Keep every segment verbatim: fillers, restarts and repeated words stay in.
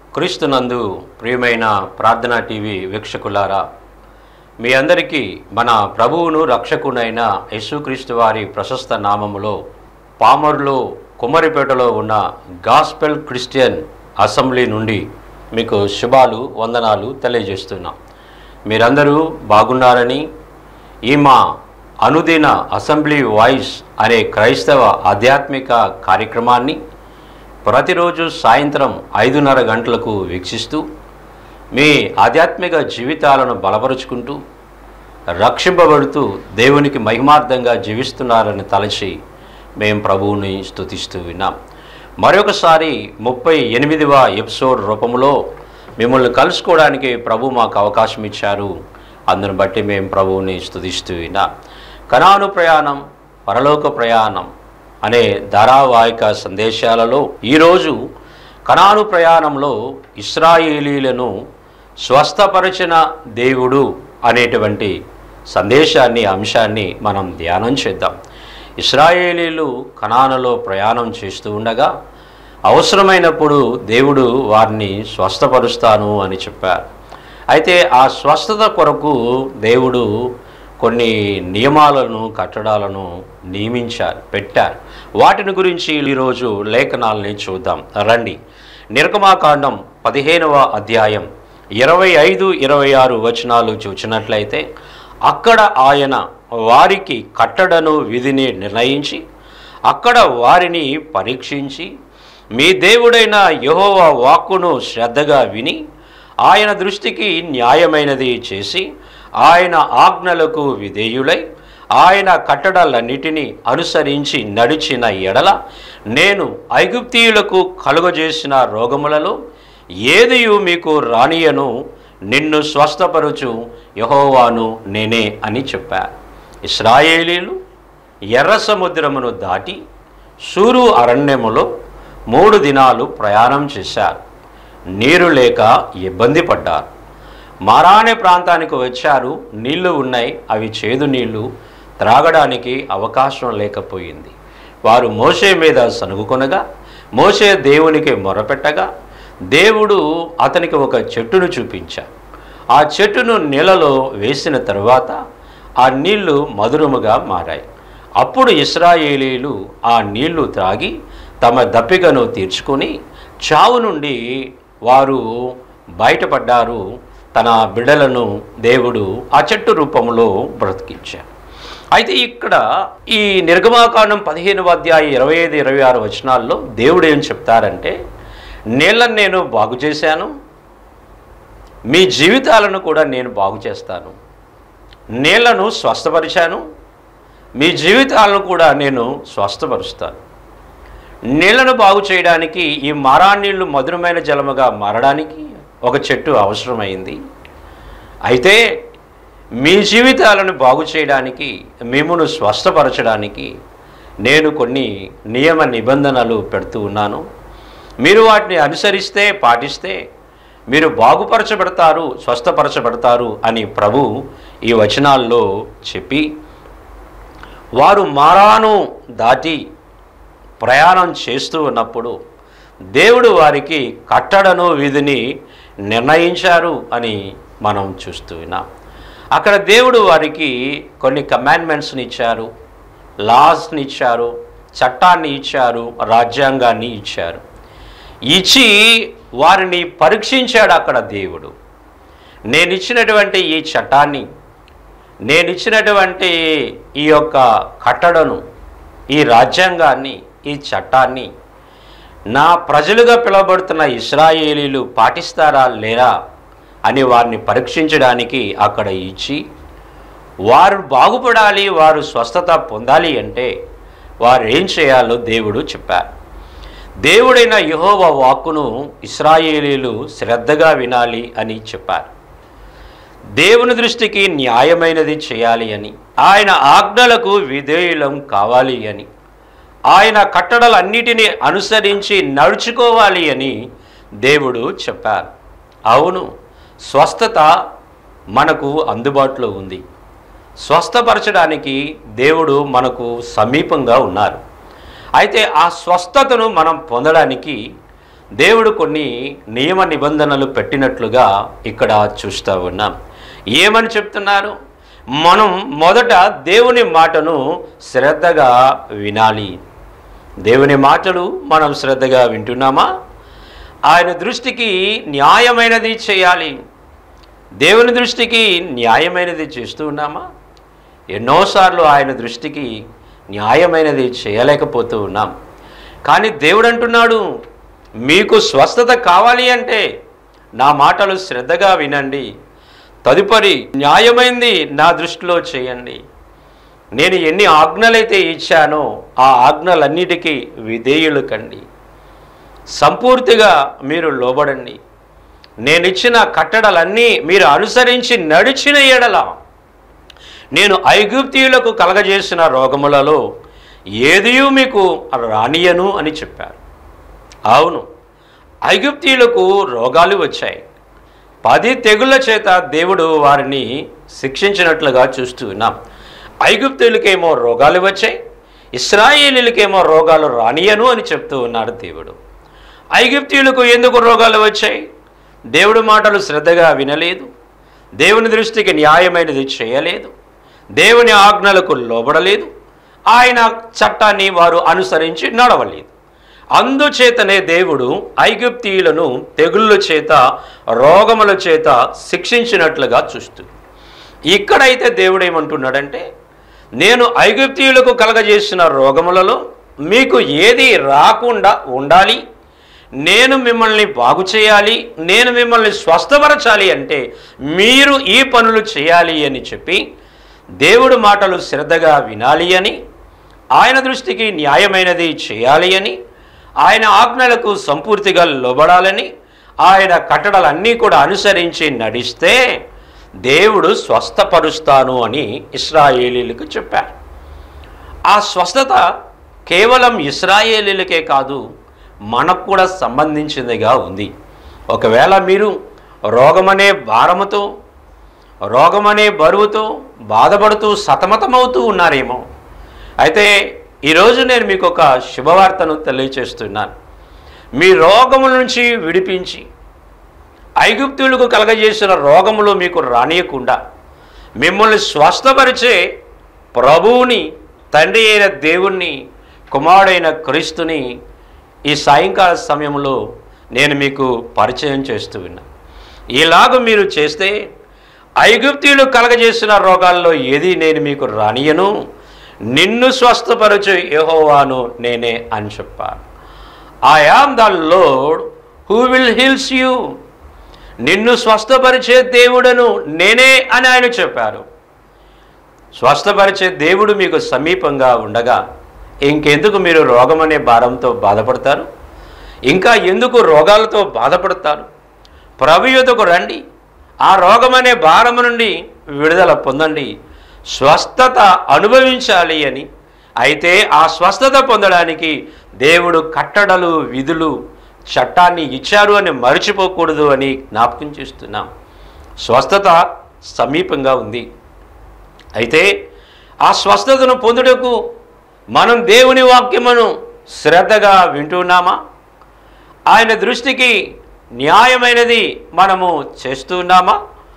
క్రీస్తునందు ప్రియమైన ప్రార్థనా టీవీ వీక్షకులారా, మీ అందరికీ మన ప్రభువును రక్షకునైన యేసుక్రీస్తు వారి ప్రశస్త నామములో పామర్లో కుమ్మరిపేటలో ఉన్న గాస్పెల్ క్రిస్టియన్ అసెంబ్లీ నుండి మీకు శుభాలు వందనాలు తెలియజేస్తున్నాం. మీరందరూ బాగున్నారని, ఈ మా అనుదిన అసెంబ్లీ వాయిస్ అనే క్రైస్తవ ఆధ్యాత్మిక కార్యక్రమాన్ని ప్రతిరోజు సాయంత్రం ఐదున్నర గంటలకు వీక్షిస్తూ మీ ఆధ్యాత్మిక జీవితాలను బలపరుచుకుంటూ రక్షింపబడుతూ దేవునికి మహిమార్థంగా జీవిస్తున్నారని తలచి మేము ప్రభువుని స్తుతిస్తూ విన్నాం. మరొకసారి ముప్పై ఎనిమిదవ ఎపిసోడ్ రూపంలో మిమ్మల్ని కలుసుకోవడానికి ప్రభు మాకు అవకాశం ఇచ్చారు. అందును బట్టి మేము ప్రభువుని స్తుతిస్తూ విన్నాం. కనాను ప్రయాణం, పరలోక ప్రయాణం అనే ధారావాహిక సందేశాలలో ఈరోజు కనాను ప్రయాణంలో ఇశ్రాయేలీలను స్వస్థపరిచిన దేవుడు అనేటువంటి సందేశాన్ని అంశాన్ని మనం ధ్యానం చేద్దాం. ఇశ్రాయేలీలు కనానులో ప్రయాణం చేస్తూ ఉండగా అవసరమైనప్పుడు దేవుడు వారిని స్వస్థపరుస్తాను అని చెప్పారు. అయితే ఆ స్వస్థత కొరకు దేవుడు కొన్ని నియమాలను కట్టడాలను నియమించారు, పెట్టారు. వాటిని గురించి ఈరోజు లేఖనాలని చూద్దాం రండి. నిర్గమాకాండం పదిహేనవ అధ్యాయం ఇరవై ఐదు ఇరవై ఆరు వచనాలు చూచినట్లయితే, అక్కడ ఆయన వారికి కట్టడను విధిని నిర్ణయించి అక్కడ వారిని పరీక్షించి మీ దేవుడైన యెహోవా వాక్కును శ్రద్ధగా విని ఆయన దృష్టికి న్యాయమైనది చేసి ఆయన ఆజ్ఞలకు విధేయులై ఆయన కట్టడలన్నిటినీ అనుసరించి నడిచిన ఎడల నేను ఐగుప్తీయులకు కలుగజేసిన రోగములలో ఏదియు మీకు రానియను, నిన్ను స్వస్థపరుచు యెహోవాను నేనే అని చెప్పారు. ఇశ్రాయేలీలు ఎర్ర సముద్రమును దాటి షూరు అరణ్యములో మూడు దినాలు ప్రయాణం చేశారు. నీరు లేక ఇబ్బంది పడ్డారు. మారానే ప్రాంతానికి వచ్చారు. నీళ్లు ఉన్నాయి, అవి చేదు నీళ్లు, త్రాగడానికి అవకాశం లేకపోయింది. వారు మోషే మీద సనుగుకొనగా మోషే దేవునికి మొరపెట్టగా దేవుడు అతనికి ఒక చెట్టును చూపించారు. ఆ చెట్టును నీళ్ళలో వేసిన తరువాత ఆ నీళ్లు మధురముగా మారాయి. అప్పుడు ఇశ్రాయేలీలు ఆ నీళ్లు త్రాగి తమ దప్పికను తీర్చుకొని చావు నుండి వారు బయటపడ్డారు. తన బిడ్డలను దేవుడు ఆ చెట్టు రూపంలో బ్రతికించారు. అయితే ఇక్కడ ఈ నిర్గమాకాండం పదిహేనవ అధ్యాయం ఇరవై ఐదు ఇరవై ఆరు వచనాల్లో దేవుడు ఏం చెప్తారంటే, నీళ్ళను నేను బాగు చేశాను, మీ జీవితాలను కూడా నేను బాగు చేస్తాను. నీళ్లను స్వస్థపరిచాను, మీ జీవితాలను కూడా నేను స్వస్థపరుస్తాను. నీళ్లను బాగు చేయడానికి, ఈ మారా నీళ్లు మధురమైన జలముగా మారడానికి ఒక చెట్టు అవసరమైంది. అయితే మీ జీవితాలను బాగు చేయడానికి, మిమ్మును స్వస్థపరచడానికి నేను కొన్ని నియమ నిబంధనలు పెడుతూ ఉన్నాను. మీరు వాటిని అనుసరిస్తే, పాటిస్తే మీరు బాగుపరచబడతారు, స్వస్థపరచబడతారు అని ప్రభు ఈ వచనాల్లో చెప్పి, వారు మారాను దాటి ప్రయాణం చేస్తూ ఉన్నప్పుడు దేవుడు వారికి కట్టడను విధిని నిర్ణయించారు అని మనం చూస్తూ ఉన్నాం. అక్కడ దేవుడు వారికి కొన్ని కమాండ్మెంట్స్ని ఇచ్చారు, లాస్ని ఇచ్చారు, చట్టాన్ని ఇచ్చారు, రాజ్యాంగాన్ని ఇచ్చారు. ఇచ్చి వారిని పరీక్షించాడు అక్కడ దేవుడు. నేను ఇచ్చినటువంటి ఈ చట్టాన్ని, నేను ఇచ్చినటువంటి ఈ యొక్క కట్టడను, ఈ రాజ్యాంగాన్ని, ఈ చట్టాన్ని నా ప్రజలుగా పిలువబడుతున్న ఇశ్రాయేలీలు పాటిస్తారా లేరా అని వారిని పరీక్షించడానికి అక్కడ ఇచ్చి, వారు బాగుపడాలి, వారు స్వస్థత పొందాలి అంటే వారు ఏం చేయాలో దేవుడు చెప్పారు. దేవుడైన యెహోవా వాక్కును ఇశ్రాయేలీలు శ్రద్ధగా వినాలి అని చెప్పారు. దేవుని దృష్టికి న్యాయమైనది చేయాలి అని, ఆయన ఆజ్ఞలకు విధేయులం కావాలి అని, ఆయన కట్టడలన్నిటినీ అనుసరించి నడుచుకోవాలి అని దేవుడు చెప్పారు. అవును, స్వస్థత మనకు అందుబాటులో ఉంది. స్వస్థపరచడానికి దేవుడు మనకు సమీపంగా ఉన్నారు. అయితే ఆ స్వస్థతను మనం పొందడానికి దేవుడు కొన్ని నియమ నిబంధనలు పెట్టినట్లుగా ఇక్కడ చూస్తూ ఉన్నాం. ఏమని చెప్తున్నారు? మనం మొదట దేవుని మాటను శ్రద్ధగా వినాలి. దేవుని మాటలు మనం శ్రద్ధగా వింటున్నామా? ఆయన దృష్టికి న్యాయమైనది చేయాలి. దేవుని దృష్టికి న్యాయమైనది చేస్తూ ఉన్నామా? ఎన్నోసార్లు ఆయన దృష్టికి న్యాయమైనది చేయలేకపోతూ ఉన్నాం. కానీ దేవుడు అంటున్నాడు, మీకు స్వస్థత కావాలి అంటే నా మాటలు శ్రద్ధగా వినండి, తదుపరి న్యాయమైంది నా దృష్టిలో చేయండి. నేను ఎన్ని ఆజ్ఞలైతే ఇచ్చానో ఆ ఆజ్ఞలన్నిటికీ విధేయులు కండి, సంపూర్తిగా మీరు లోబడండి. నేనిచ్చిన కట్టడలన్నీ మీరు అనుసరించి నడిచిన ఎడల నేను ఐగుప్తీయులకు కలగజేసిన రోగములలో ఏదియూ మీకు రానియను అని చెప్పారు. అవును, ఐగుప్తీయులకు రోగాలు వచ్చాయి. పది తెగుళ్ళ చేత దేవుడు వారిని శిక్షించినట్లుగా చూస్తూ ఉన్నాం. ఐగుప్తీయులకేమో రోగాలు వచ్చాయి, ఇశ్రాయేలీలకేమో రోగాలు రానియను అని చెప్తూ ఉన్నాడు దేవుడు. ఐగుప్తీయులకు ఎందుకు రోగాలు వచ్చాయి? దేవుడి మాటలు శ్రద్ధగా వినలేదు, దేవుని దృష్టికి న్యాయమైనది చేయలేదు, దేవుని ఆజ్ఞలకు లోబడలేదు, ఆయన చట్టాన్ని వారు అనుసరించి నడవలేదు. అందుచేతనే దేవుడు ఐగుప్తీయులను తెగుళ్ళ చేత రోగముల చేత శిక్షించినట్లుగా చూస్తూ, ఇక్కడైతే దేవుడు ఏమంటున్నాడంటే, నేను ఐగుప్తీయులకు కలగజేసిన రోగములలో మీకు ఏది రాకుండా ఉండాలి, నేను మిమ్మల్ని బాగు చేయాలి, నేను మిమ్మల్ని స్వస్థపరచాలి అంటే మీరు ఈ పనులు చేయాలి అని చెప్పి దేవుడు మాటలు శ్రద్ధగా వినాలి అని, ఆయన దృష్టికి న్యాయమైనది చేయాలి అని, ఆయన ఆజ్ఞలకు సంపూర్తిగా లోబడాలని, ఆయన కట్టడలన్నీ కూడా అనుసరించి నడిస్తే దేవుడు స్వస్థపరుస్తాను అని ఇశ్రాయేలీలకు చెప్పారు. ఆ స్వస్థత కేవలం ఇశ్రాయేలీలకే కాదు, మనకు కూడా సంబంధించిందిగా ఉంది. ఒకవేళ మీరు రోగమనే భారముతో, రోగమనే బరువుతో బాధపడుతూ సతమతమవుతూ ఉన్నారేమో. అయితే ఈరోజు నేను మీకు ఒక శుభవార్తను తెలియచేస్తున్నాను. మీ రోగముల నుంచి విడిపించి ఐగుప్తులకు కలగజేసిన రోగములు మీకు రానియకుండా మిమ్మల్ని స్వస్థపరిచే ప్రభువుని, తండ్రి అయిన దేవుణ్ణి, కుమారుడైన క్రీస్తుని ఈ సాయంకాల సమయంలో నేను మీకు పరిచయం చేస్తూ ఉన్నా. ఇలాగ మీరు చేస్తే ఐగుప్తీయులు కలగజేసిన రోగాల్లో ఏది నేను మీకు రానియను, నిన్ను స్వస్థపరచు యెహోవాను నేనే అని చెప్పాను. I am the Lord who will heals you. నిన్ను స్వస్థపరిచే దేవుడను నేనే అని ఆయన చెప్పారు. స్వస్థపరిచే దేవుడు మీకు సమీపంగా ఉండగా ఇంకెందుకు మీరు రోగం అనే భారంతో బాధపడతారు? ఇంకా ఎందుకు రోగాలతో బాధపడతారు? ప్రభు యొద్దకు రండి, ఆ రోగం అనే భారము నుండి విడుదల పొందండి, స్వస్థత అనుభవించాలి అని. అయితే ఆ స్వస్థత పొందడానికి దేవుడు కట్టడలు, విధులు, చట్టాన్ని ఇచ్చారు అని మర్చిపోకూడదు అని జ్ఞాపకం చేస్తున్నాం. స్వస్థత సమీపంగా ఉంది. అయితే ఆ స్వస్థతను పొందుటకు మనం దేవుని వాక్యమును శ్రద్ధగా వింటున్నామా? ఆయన దృష్టికి న్యాయమైనది మనము చేస్తున్నామా?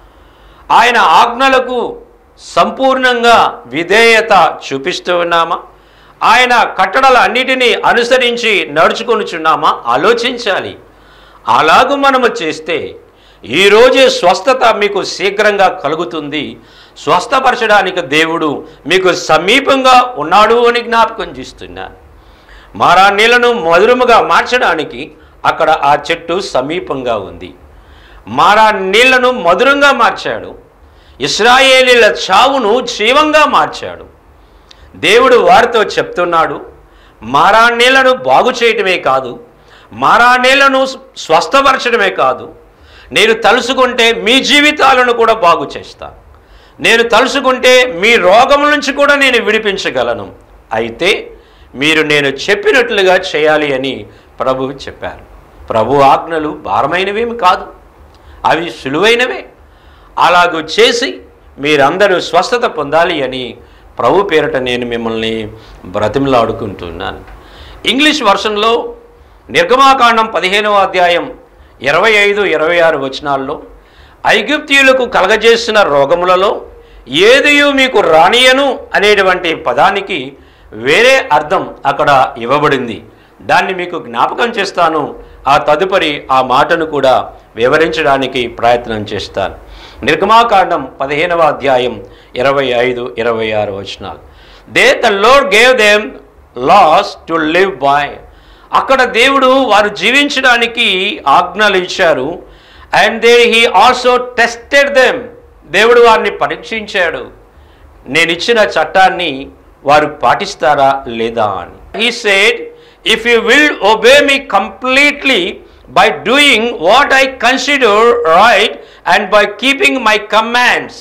ఆయన ఆజ్ఞలకు సంపూర్ణంగా విధేయత చూపిస్తూ ఉన్నామా? ఆయన కట్టడల అన్నిటినీ అనుసరించి నడుచుకొనుచున్నామా? ఆలోచించాలి. అలాగూ మనము చేస్తే ఈరోజే స్వస్థత మీకు శీఘ్రంగా కలుగుతుంది. స్వస్థపరచడానికి దేవుడు మీకు సమీపంగా ఉన్నాడు అని జ్ఞాపకం చేస్తున్నాను. మారా నీళ్లను మధురముగా మార్చడానికి అక్కడ ఆ చెట్టు సమీపంగా ఉంది. మారా నీళ్లను మధురంగా మార్చాడు. ఇశ్రాయేలీల చావును జీవంగా మార్చాడు. దేవుడు వారితో చెప్తున్నాడు, మారా నీళ్లను బాగు చేయటమే కాదు, మారా నీళ్లను స్వస్థపరచడమే కాదు, నేను తలుసుకుంటే మీ జీవితాలను కూడా బాగు చేస్తాను. నేను తలుసుకుంటే మీ రోగముల నుంచి కూడా నేను విడిపించగలను. అయితే మీరు నేను చెప్పినట్లుగా చేయాలి అని ప్రభువు చెప్పారు. ప్రభు ఆజ్ఞలు భారమైనవేమి కాదు, అవి సులువైనవే. అలాగూ చేసి మీరందరూ స్వస్థత పొందాలి అని ప్రభు పేరట నేను మిమ్మల్ని బ్రతిమలాడుకుంటున్నాను. ఇంగ్లీష్ వర్షన్లో నిర్గమాకాండం పదిహేనవ అధ్యాయం ఇరవై ఐదు ఇరవై ఆరు వచనాల్లో ఐగుప్తీయులకు కలగజేసిన రోగములలో ఏదియు మీకు రానియను అనేటువంటి పదానికి వేరే అర్థం అక్కడ ఇవ్వబడింది. దాన్ని మీకు జ్ఞాపకం చేస్తాను. ఆ తదుపరి ఆ మాటను కూడా వివరించడానికి ప్రయత్నం చేస్తాను. నిర్గమాకాండం పదిహేనవ అధ్యాయం ఇరవై ఐదు ఇరవై ఆరు వచనాలు. They the Lord gave them laws to live by. అక్కడ దేవుడు వారు జీవించడానికి ఆజ్ఞలు ఇచ్చారు. And they he also tested them. దేవుడు వారిని పరీక్షించాడు, నేను ఇచ్చిన చట్టాన్ని వారు పాటిస్తారా లేదా అని. He said, if you will obey me completely by doing what I consider right and by keeping my commands.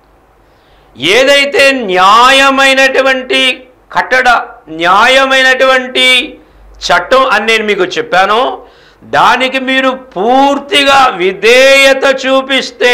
ఏదైతే న్యాయమైనటువంటి కట్టడ, న్యాయమైనటువంటి చట్టం అని నేను మీకు చెప్పానో దానికి మీరు పూర్తిగా విధేయత చూపిస్తే,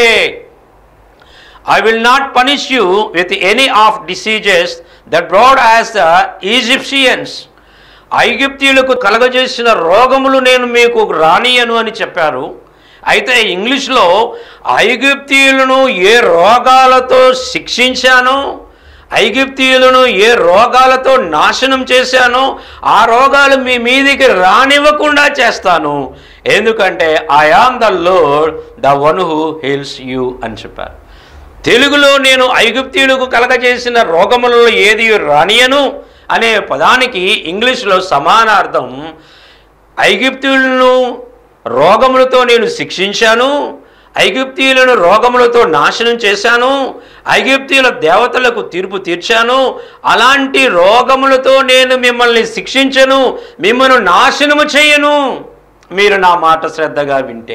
I will not punish you with any of diseases that brought as the Egyptians. ఐగుప్తీయులకు కలగజేసిన రోగములు నేను మీకు రానియను అని చెప్పారు. అయితే ఇంగ్లీష్లో ఐగుప్తీయులను ఏ రోగాలతో శిక్షించానో, ఐగుప్తీయులను ఏ రోగాలతో నాశనం చేశానో ఆ రోగాలు మీ మీదికి రానివ్వకుండా చేస్తాను. ఎందుకంటే I am the Lord the one who heals you అని చెప్పారు. తెలుగులో నేను ఐగుప్తీయులకు కలగజేసిన రోగములలో ఏది రానియను అనే పదానికి ఇంగ్లీష్లో సమానార్థం, ఐగుప్తీయులను రోగములతో నేను శిక్షించాను, ఐగుప్తీయులను రోగములతో నాశనం చేశాను, ఐగుప్తీయుల దేవతలకు తీర్పు తీర్చాను, అలాంటి రోగములతో నేను మిమ్మల్ని శిక్షించను, మిమ్మల్ని నాశనము చేయను, మీరు నా మాట శ్రద్ధగా వింటే,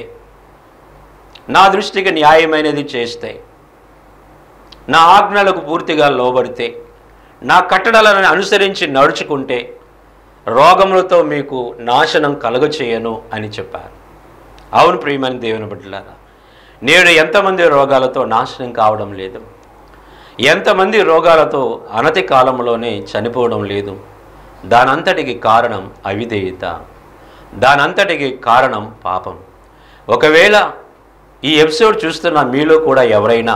నా దృష్టికి న్యాయమైనది చేస్తే, నా ఆజ్ఞలకు పూర్తిగా లోబడితే, నా కట్టడలను అనుసరించి నడుచుకుంటే రోగములతో మీకు నాశనం కలుగచేయను అని చెప్పారు. అవును ప్రియమైన దేవుని బిడ్డలారా, నేడు ఎంతమంది రోగాలతో నాశనం కావడం లేదు, ఎంతమంది రోగాలతో అనతి కాలంలోనే చనిపోవడం లేదు. దానంతటికి కారణం అవిధేయత, దానంతటికి కారణం పాపం. ఒకవేళ ఈ ఎపిసోడ్ చూస్తున్న మీలో కూడా ఎవరైనా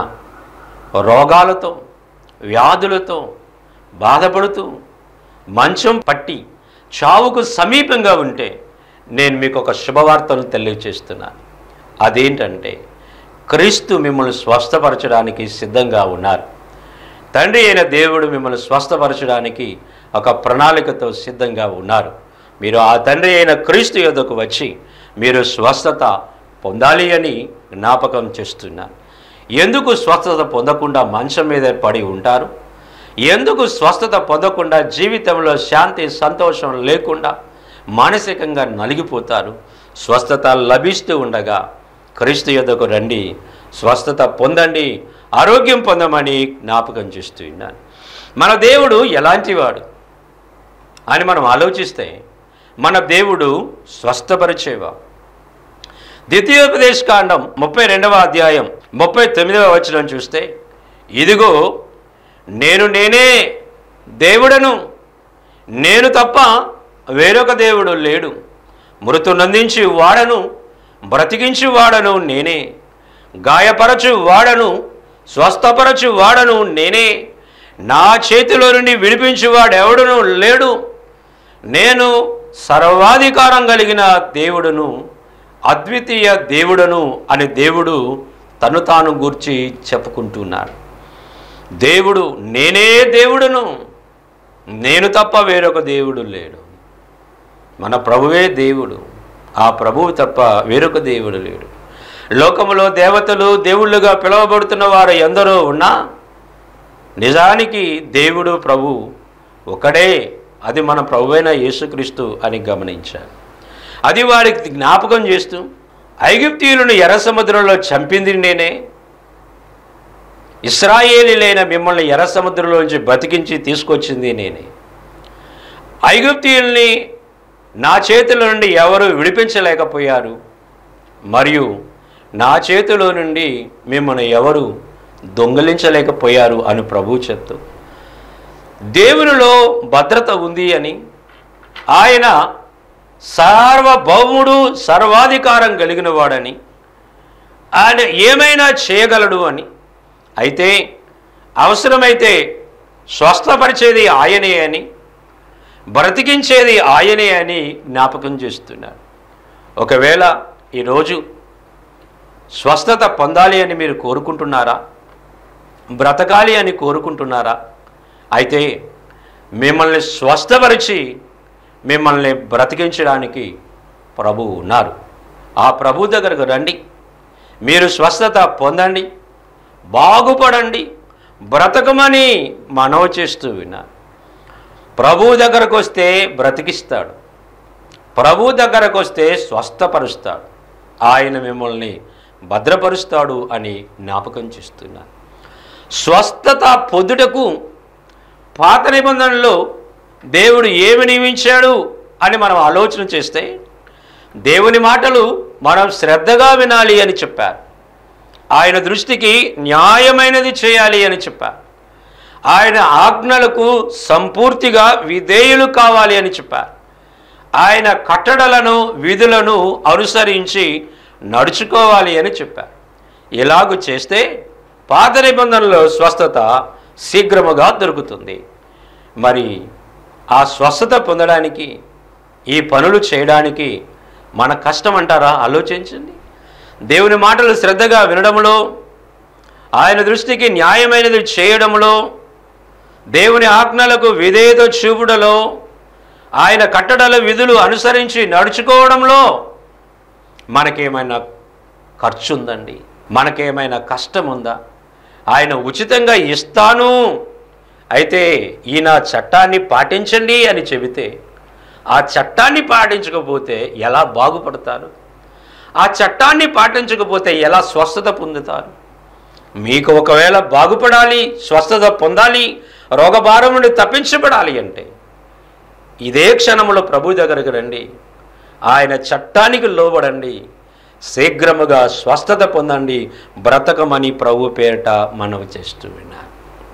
రోగాలతో, వ్యాధులతో బాధపడుతూ మంచం పట్టి చావుకు సమీపంగా ఉంటే నేను మీకు ఒక శుభవార్తను తెలియజేస్తున్నాను. అదేంటంటే క్రీస్తు మిమ్మల్ని స్వస్థపరచడానికి సిద్ధంగా ఉన్నారు. తండ్రి అయిన దేవుడు మిమ్మల్ని స్వస్థపరచడానికి ఒక ప్రణాళికతో సిద్ధంగా ఉన్నారు. మీరు ఆ తండ్రి అయిన క్రీస్తు యొద్దకు వచ్చి మీరు స్వస్థత పొందాలి అని జ్ఞాపకం చేస్తున్నాను. ఎందుకు స్వస్థత పొందకుండా మంచం మీద పడి ఉంటారు? ఎందుకు స్వస్థత పొందకుండా జీవితంలో శాంతి సంతోషం లేకుండా మానసికంగా నలిగిపోతారు? స్వస్థత లభిస్తూ ఉండగా క్రీస్తు యొద్దకు రండి, స్వస్థత పొందండి, ఆరోగ్యం పొందమని జ్ఞాపకం చేస్తూ ఉన్నాను. మన దేవుడు ఎలాంటివాడు అని మనం ఆలోచిస్తే మన దేవుడు స్వస్థపరిచేవా. ద్వితీయోపదేశ కాండం ముప్పై రెండవ అధ్యాయం ముప్పై తొమ్మిదవ వచనం చూస్తే, ఇదిగో నేను నేనే దేవుడను, నేను తప్ప వేరొక దేవుడు లేడు, మృతునందించి వాడను, బ్రతికించి వాడను నేనే, గాయపరచు వాడను, స్వస్థపరచు వాడను నేనే, నా చేతిలో నుండి విడిపించువాడెవడును లేడు, నేను సర్వాధికారం కలిగిన దేవుడును, అద్వితీయ దేవుడను అని దేవుడు తను తాను గూర్చి చెప్పుకుంటున్నాడు. దేవుడు నేనే దేవుడును, నేను తప్ప వేరొక దేవుడు లేడు. మన ప్రభువే దేవుడు, ఆ ప్రభువు తప్ప వేరొక దేవుడు లేడు. లోకములో దేవతలు దేవుళ్ళుగా పిలువబడుతున్న వారు ఎందరో ఉన్నా నిజానికి దేవుడు ప్రభు ఒకడే, అది మన ప్రభువైన యేసుక్రీస్తు అని గమనించారు. అది వారికి జ్ఞాపకం చేస్తూ, ఐగుప్తీయులను ఎర్ర సముద్రంలో చంపింది నేనే, ఇశ్రాయేలీలైన మిమ్మల్ని ఎర్ర సముద్రంలోంచి బతికించి తీసుకొచ్చింది నేనే, ఐగుప్తీయుల్ని నా చేతుల నుండి ఎవరు విడిపించలేకపోయారు, మరియు నా చేతిలో నుండి మిమ్మల్ని ఎవరు దొంగిలించలేకపోయారు అని ప్రభువు చెప్తూ, దేవునిలో భద్రత ఉంది అని, ఆయన సార్వభౌముడు, సర్వాధికారం కలిగిన వాడని, ఆయన ఏమైనా చేయగలడు అని, అయితే అవసరమైతే స్వస్థపరిచేది ఆయనే అని, బ్రతికించేది ఆయనే అని జ్ఞాపకం చేస్తున్నారు. ఒకవేళ ఈరోజు స్వస్థత పొందాలి అని మీరు కోరుకుంటున్నారా? బ్రతకాలి అని కోరుకుంటున్నారా? అయితే మిమ్మల్ని స్వస్థపరిచి మిమ్మల్ని బ్రతికించడానికి ప్రభు ఉన్నారు. ఆ ప్రభు దగ్గరకు రండి, మీరు స్వస్థత పొందండి, బాగుపడండి, బ్రతకమని మనవి చేస్తూ విన్నారు. ప్రభు దగ్గరకు వస్తే బ్రతికిస్తాడు, ప్రభు దగ్గరకు వస్తే స్వస్థపరుస్తాడు, ఆయన మిమ్మల్ని భద్రపరుస్తాడు అని జ్ఞాపకం చేస్తున్నాను. స్వస్థత పొందుటకు పాత నిబంధనలో దేవుడు ఏమి నియమించాడు అని మనం ఆలోచన చేస్తే దేవుని మాటలు మనం శ్రద్ధగా వినాలి అని చెప్పారు. ఆయన దృష్టికి న్యాయమైనది చేయాలి అని చెప్పారు. ఆయన ఆజ్ఞలకు సంపూర్తిగా విధేయులు కావాలి అని చెప్పారు. ఆయన కట్టడలను విధులను అనుసరించి నడుచుకోవాలి అని చెప్పారు. ఇలాగూ చేస్తే పాత నిబంధనలో స్వస్థత శీఘ్రముగా దొరుకుతుంది. మరి ఆ స్వస్థత పొందడానికి, ఈ పనులు చేయడానికి మన కష్టం అంటారా? ఆలోచించండి. దేవుని మాటలు శ్రద్ధగా వినడంలో, ఆయన దృష్టికి న్యాయమైనది చేయడంలో, దేవుని ఆజ్ఞలకు విధేయత చూపుడలో, ఆయన కట్టడల విధులు అనుసరించి నడుచుకోవడంలో మనకేమైనా ఖర్చు ఉందండి? మనకేమైనా కష్టం ఉందా? ఆయన ఉచితంగా ఇస్తాను, అయితే ఈయన చట్టాన్ని పాటించండి అని చెబితే ఆ చట్టాన్ని పాటించకపోతే ఎలా బాగుపడతారు? ఆ చట్టాన్ని పాటించకపోతే ఎలా స్వస్థత పొందుతారు? మీకు ఒకవేళ బాగుపడాలి, స్వస్థత పొందాలి, రోగభారం నుండి తప్పించబడాలి అంటే ఇదే క్షణంలో ప్రభు దగ్గరకు రండి, ఆయన చట్టానికి లోబడండి, శీఘ్రముగా స్వస్థత పొందండి, బ్రతకమని ప్రభు పేరిట మనవి చేస్తూ విన్నారు.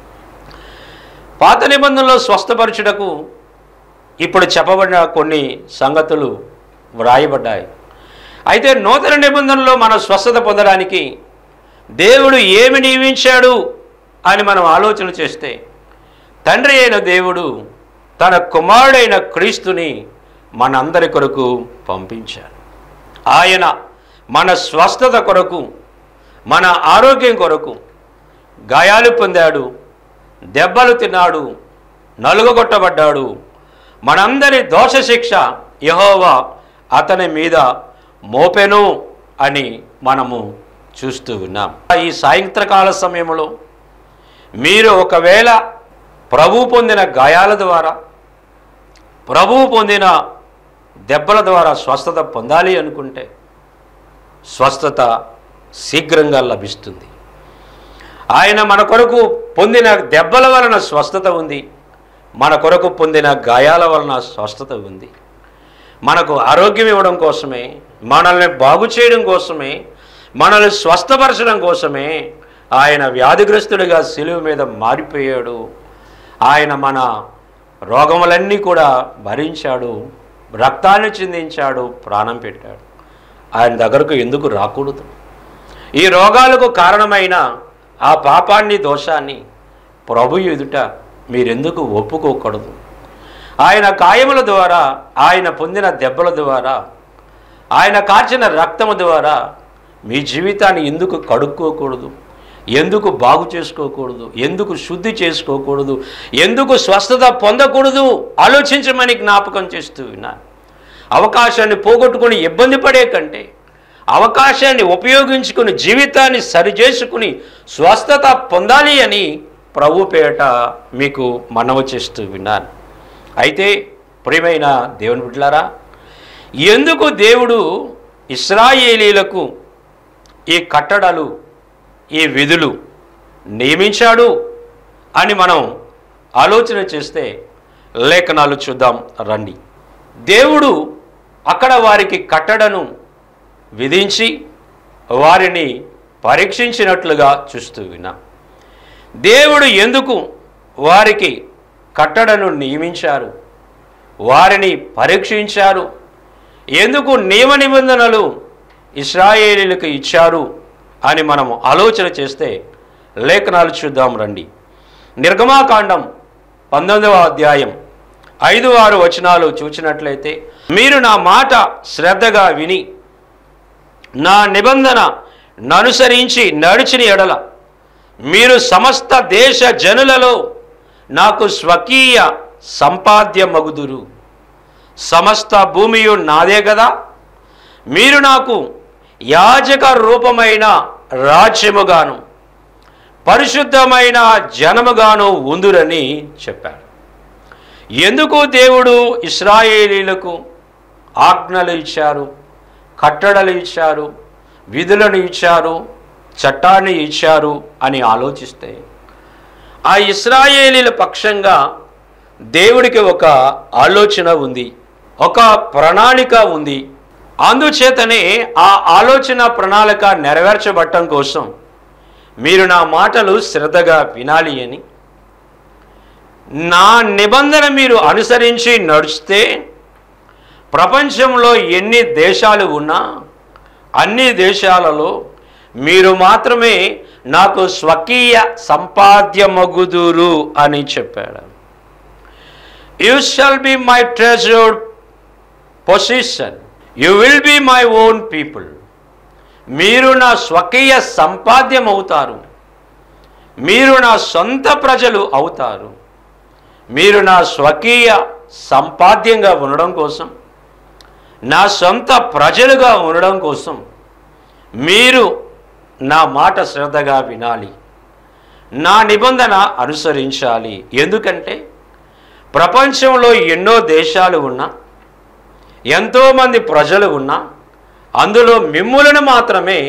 పాత నిబంధనలో స్వస్థపరచుటకు ఇప్పుడు చెప్పబడిన కొన్ని సంగతులు వ్రాయబడ్డాయి. అయితే నూతన నిబంధనలో మనం స్వస్థత పొందడానికి దేవుడు ఏమి నియమించాడు అని మనం ఆలోచన చేస్తే, తండ్రి అయిన దేవుడు తన కుమారుడైన క్రీస్తుని మనందరి కొరకు పంపించాడు. ఆయన మన స్వస్థత కొరకు, మన ఆరోగ్యం కొరకు గాయాలు పొందాడు, దెబ్బలు తిన్నాడు, నలుగగొట్టబడ్డాడు. మనందరి దోష శిక్ష యెహోవా అతని మీద మోపెను అని మనము చూస్తూ ఉన్నాం. ఈ సాయంత్రకాల సమయంలో మీరు ఒకవేళ ప్రభువు పొందిన గాయాల ద్వారా, ప్రభువు పొందిన దెబ్బల ద్వారా స్వస్థత పొందాలి అనుకుంటే స్వస్థత శీఘ్రంగా లభిస్తుంది. ఆయన మన కొరకు పొందిన దెబ్బల వలన స్వస్థత ఉంది, మన కొరకు పొందిన గాయాల వలన స్వస్థత ఉంది. మనకు ఆరోగ్యం ఇవ్వడం కోసమే, మనల్ని బాగు చేయడం కోసమే, మనల్ని స్వస్థపరచడం కోసమే ఆయన వ్యాధిగ్రస్తుడిగా శిలువ మీద మారిపోయాడు. ఆయన మన రోగములన్నీ కూడా భరించాడు, రక్తాన్ని చిందించాడు, ప్రాణం పెట్టాడు. ఆయన దగ్గరకు ఎందుకు రాకూడదు? ఈ రోగాలకు కారణమైన ఆ పాపాన్ని, దోషాన్ని ప్రభు ఎదుట మీరెందుకు ఒప్పుకోకూడదు? ఆయన గాయముల ద్వారా, ఆయన పొందిన దెబ్బల ద్వారా, ఆయన కార్చిన రక్తము ద్వారా మీ జీవితాన్ని ఎందుకు కడుక్కోకూడదు? ఎందుకు బాగు చేసుకోకూడదు? ఎందుకు శుద్ధి చేసుకోకూడదు? ఎందుకు స్వస్థత పొందకూడదు? ఆలోచించమని జ్ఞాపకం చేస్తూ ఉన్నాను. అవకాశాన్ని పోగొట్టుకుని ఇబ్బంది పడే కంటే అవకాశాన్ని ఉపయోగించుకుని జీవితాన్ని సరిచేసుకుని స్వస్థత పొందాలి అని ప్రభు పేట మీకు మనవి చేస్తూ విన్నాను. అయితే ప్రియమైన దేవుని బిడ్డలారా, ఎందుకు దేవుడు ఇశ్రాయేలీలకు ఈ కట్టడలు, ఈ విధులు నియమించాడు అని మనం ఆలోచన చేస్తే లేఖనాలు చూద్దాం రండి. దేవుడు అక్కడ వారికి కట్టడను విధించి వారిని పరీక్షించినట్లుగా చూస్తూ విన్నాం. దేవుడు ఎందుకు వారికి కట్టడను నియమించారు, వారిని పరీక్షించారు, ఎందుకు నియమ నిబంధనలు ఇశ్రాయేలీలకు ఇచ్చారు అని మనము ఆలోచన చేస్తే లేఖనాలు చూద్దాం రండి. నిర్గమాకాండం పంతొమ్మిదవ అధ్యాయం ఐదు ఆరు వచనాలు చూసినట్లయితే, మీరు నా మాట శ్రద్ధగా విని నా నిబంధన ననుసరించి నడిచిన ఎడల మీరు సమస్త దేశ జనులలో నాకు స్వకీయ సంపాద్యమగుదురు. సమస్త భూమియు నాదే కదా, మీరు నాకు యాజక రూపమైన రాజ్యముగాను పరిశుద్ధమైన జనముగాను ఉందురని చెప్పాడు. ఎందుకు దేవుడు ఇశ్రాయేలీలకు ఆజ్ఞలు ఇచ్చారు, కట్టడలు ఇచ్చారు, విధులను ఇచ్చారు, చట్టాన్ని ఇచ్చారు అని ఆలోచిస్తే, ఆ ఇశ్రాయేలీల పక్షంగా దేవుడికి ఒక ఆలోచన ఉంది, ఒక ప్రణాళిక ఉంది. అందుచేతనే ఆ ఆలోచన ప్రణాళిక నెరవేర్చబడటం కోసం మీరు నా మాటలు శ్రద్ధగా వినాలి అని, నా నిబంధన మీరు అనుసరించి నడిస్తే ప్రపంచంలో ఎన్ని దేశాలు ఉన్నా అన్ని దేశాలలో మీరు మాత్రమే నాకు స్వకీయ సంపాద్యమగుదురు అని చెప్పాడు. You shall be my treasured possession, you will be my own people. మీరు నా స్వకీయ సంపాద్యం అవుతారు, మీరు నా సొంత ప్రజలు అవుతారు. మీరు నా స్వకీయ సంపాద్యంగా ఉండడం కోసం, నా సొంత ప్రజలుగా ఉండడం కోసం మీరు నా మాట శ్రద్ధగా వినాలి, నా నిబంధన అనుసరించాలి. ఎందుకంటే ప్రపంచంలో ఎన్నో దేశాలు ఉన్నా, ఎంతోమంది ప్రజలు ఉన్నా, అందులో మిమ్ములను మాత్రమే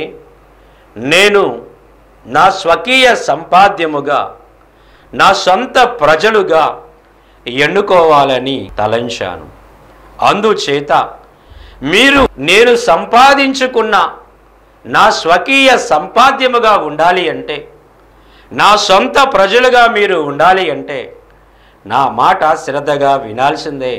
నేను నా స్వకీయ సంపాద్యముగా, నా సొంత ప్రజలుగా ఎన్నుకోవాలని తలంచాను. అందుచేత మీరు నేను సంపాదించుకున్న నా స్వకీయ సంపాద్యముగా ఉండాలి అంటే, నా సొంత ప్రజలుగా మీరు ఉండాలి అంటే నా మాట శ్రద్ధగా వినాల్సిందే,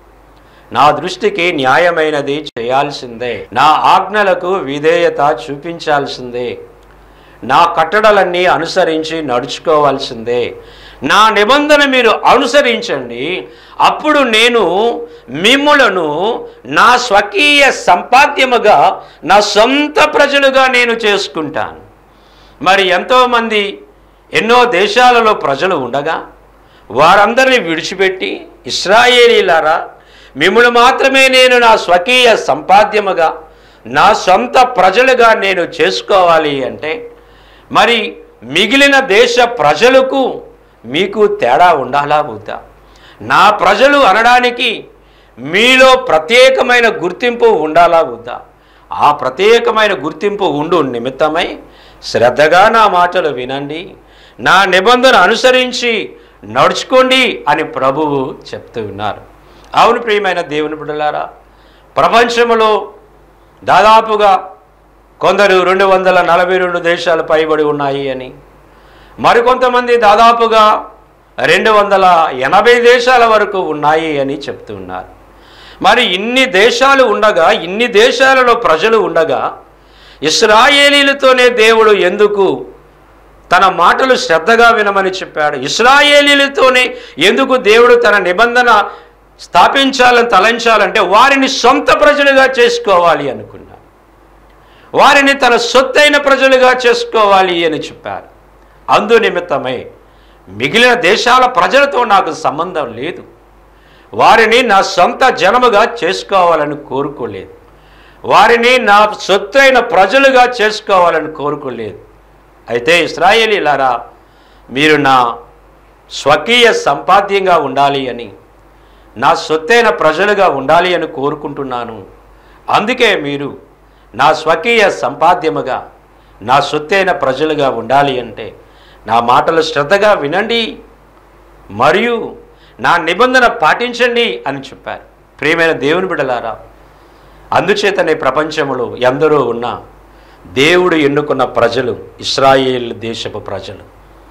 నా దృష్టికి న్యాయమైనది చేయాల్సిందే, నా ఆజ్ఞలకు విధేయత చూపించాల్సిందే, నా కట్టడలన్నీ అనుసరించి నడుచుకోవాల్సిందే. నా నిబంధన మీరు అనుసరించండి, అప్పుడు నేను మిమ్ములను నా స్వకీయ సంపాద్యముగా, నా సొంత ప్రజలుగా నేను చేసుకుంటాను. మరి ఎంతోమంది ఎన్నో దేశాలలో ప్రజలు ఉండగా వారందరినీ విడిచిపెట్టి, ఇశ్రాయేలీలారా మిమ్ములు మాత్రమే నేను నా స్వకీయ సంపాద్యముగా, నా సొంత ప్రజలుగా నేను చేసుకోవాలి అంటే, మరి మిగిలిన దేశ ప్రజలకు మీకు తేడా ఉండాలా వద్దా? నా ప్రజలు అనడానికి మీలో ప్రత్యేకమైన గుర్తింపు ఉండాలా వద్దా? ఆ ప్రత్యేకమైన గుర్తింపు ఉండు నిమిత్తమై శ్రద్ధగా నా మాటలు వినండి, నా నిబంధన అనుసరించి నడుచుకోండి అని ప్రభువు చెప్తూ ఉన్నారు. అవును ప్రియమైన దేవుని బిడ్డలారా, ప్రపంచంలో దాదాపుగా కొందరు రెండు వందల నలభై రెండు దేశాలు పైబడి ఉన్నాయి అని, మరికొంతమంది దాదాపుగా రెండు వందల ఎనభై దేశాల వరకు ఉన్నాయి అని చెప్తూ ఉన్నారు. మరి ఇన్ని దేశాలు ఉండగా, ఇన్ని దేశాలలో ప్రజలు ఉండగా ఇశ్రాయేలీలతోనే దేవుడు ఎందుకు తన మాటలు శ్రద్ధగా వినమని చెప్పాడు? ఇశ్రాయేలీలతోనే ఎందుకు దేవుడు తన నిబంధన స్థాపించాలని తలంచాలంటే వారిని సొంత ప్రజలుగా చేసుకోవాలి అనుకున్నాడు, వారిని తన సొత్తైన ప్రజలుగా చేసుకోవాలి అని చెప్పారు. అందు నిమిత్తమై మిగిలిన దేశాల ప్రజలతో నాకు సంబంధం లేదు, వారిని నా సొంత జనముగా చేసుకోవాలని కోరుకోలేదు, వారిని నా సొత్తైన ప్రజలుగా చేసుకోవాలని కోరుకోలేదు. అయితే ఇశ్రాయేలీలారా, మీరు నా స్వకీయ సంపాద్యంగా ఉండాలి అని, నా సొత్తైన ప్రజలుగా ఉండాలి అని కోరుకుంటున్నాను. అందుకే మీరు నా స్వకీయ సంపాద్యముగా, నా సొత్తైన ప్రజలుగా ఉండాలి అంటే నా మాటలు శ్రద్ధగా వినండి మరియు నా నిబంధన పాటించండి అని చెప్పారు. ప్రియమైన దేవుని బిడ్డలారా, అందుచేతనే ప్రపంచంలో ఎందరో ఉన్న దేవుడు ఎన్నుకున్న ప్రజలు ఇశ్రాయేల్ దేశపు ప్రజలు.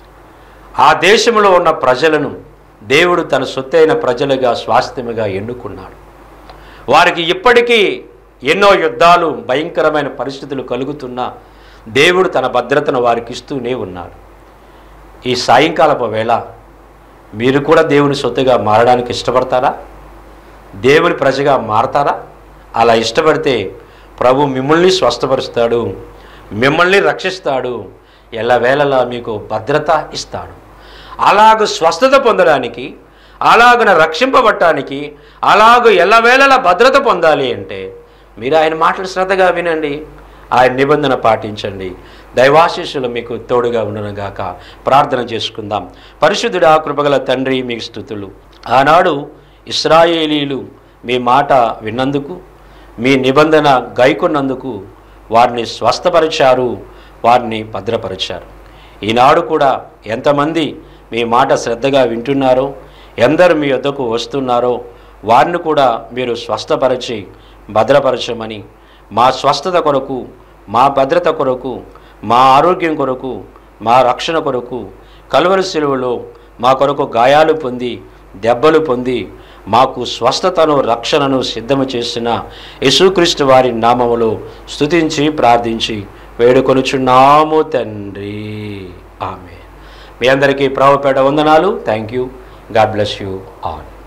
ఆ దేశంలో ఉన్న ప్రజలను దేవుడు తన సొత్తైన ప్రజలుగా, స్వాస్థ్యముగా ఎన్నుకున్నాడు. వారికి ఇప్పటికీ ఎన్నో యుద్ధాలు, భయంకరమైన పరిస్థితులు కలుగుతున్నా దేవుడు తన భద్రతను వారికి ఇస్తూనే ఉన్నాడు. ఈ సాయంకాలపు వేళ మీరు కూడా దేవుని సొత్తుగా మారడానికి ఇష్టపడతారా? దేవుని ప్రజగా మారతారా? అలా ఇష్టపడితే ప్రభు మిమ్మల్ని స్వస్థపరుస్తాడు, మిమ్మల్ని రక్షిస్తాడు, ఎల్లవేళలా మీకు భద్రత ఇస్తాడు. అలాగ స్వస్థత పొందడానికి, అలాగన రక్షింపబడటానికి, అలాగ ఎల్లవేళలా భద్రత పొందాలి అంటే మీరు ఆయన మాటలు శ్రద్ధగా వినండి, ఆయన నిబంధన పాటించండి. దైవాశీస్సులు మీకు తోడుగా ఉండనుగాక. ప్రార్థన చేసుకుందాం. పరిశుద్ధుడా, కృపగల తండ్రి, మీకు స్తుతులు. ఆనాడు ఇశ్రాయేలీలు మీ మాట విన్నందుకు, మీ నిబంధన గైకొన్నందుకు వారిని స్వస్థపరిచారు, వారిని భద్రపరిచారు. ఈనాడు కూడా ఎంతమంది మీ మాట శ్రద్ధగా వింటున్నారో, ఎందరు మీ వద్దకు వస్తున్నారో వారిని కూడా మీరు స్వస్థపరిచి భద్రపరచమని, మా స్వస్థత కొరకు, మా భద్రత కొరకు, మా ఆరోగ్యం కొరకు, మా రక్షణ కొరకు కల్వరి శిలువలో మా కొరకు గాయాలు పొంది, దెబ్బలు పొంది మాకు స్వస్థతను, రక్షణను సిద్ధము చేసిన యేసుక్రీస్తు వారి నామములో స్తుతించి ప్రార్థించి వేడుకొనుచున్నాము తండ్రి. ఆమేన్. మీ అందరికీ ప్రభుపేట వందనాలు. Thank you. God bless you all.